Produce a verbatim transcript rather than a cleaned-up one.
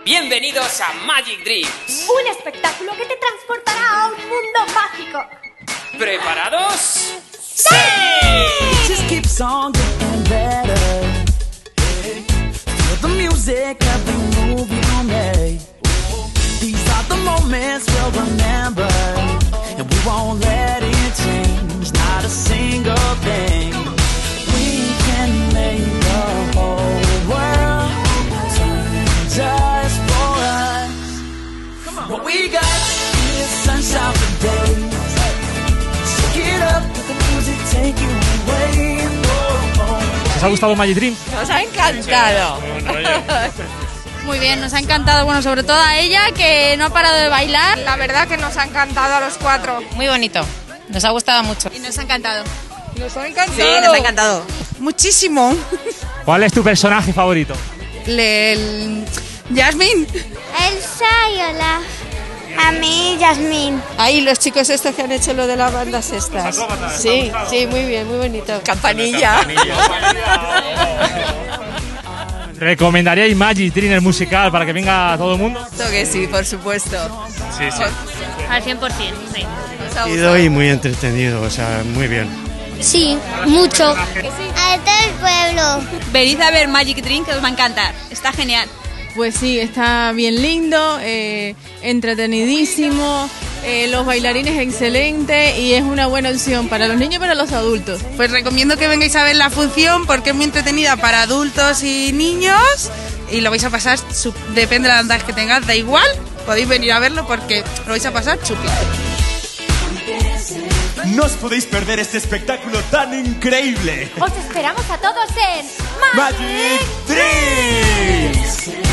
Bienvenidos a Magic Dreams. Un espectáculo que te transportará a un mundo mágico. ¿Preparados? ¡Sí! Just keeps on getting better. Feel the music, every move you make. These are the moments we'll remember, and we won't let it change, not a single thing. We can make the whole world turn just for us. What we got is sunshine for days. Shake it up, let the music take you away. Oh, oh. ¿Os ha gustado Magic Dream? Nos ha encantado. Muy bien, nos ha encantado, bueno, sobre todo a ella, que no ha parado de bailar. La verdad que nos ha encantado a los cuatro. Muy bonito, nos ha gustado mucho. Y nos ha encantado. Nos ha encantado. Sí, nos ha encantado. Muchísimo. ¿Cuál es tu personaje favorito? El... Jasmine. Elsa y Olaf. A mí, Yasmín. Ahí los chicos estos que han hecho lo de las bandas estas. Sí, sí, muy bien, muy bonito. Campanilla. ¿Recomendaríais Magic Dream el musical para que venga todo el mundo? Que sí, por supuesto. Sí, sí. Al cien por ciento, sí. Divertido y muy entretenido, o sea, muy bien. Sí, mucho. A todo el pueblo. Venid a ver Magic Dream, que os va a encantar. Está genial. Pues sí, está bien lindo, eh, entretenidísimo, eh, los bailarines excelentes y es una buena opción para los niños y para los adultos. Pues recomiendo que vengáis a ver la función porque es muy entretenida para adultos y niños y lo vais a pasar, depende de la edad que tengáis, da igual, podéis venir a verlo porque lo vais a pasar chupi. No os podéis perder este espectáculo tan increíble. Os esperamos a todos en Magic Dreams.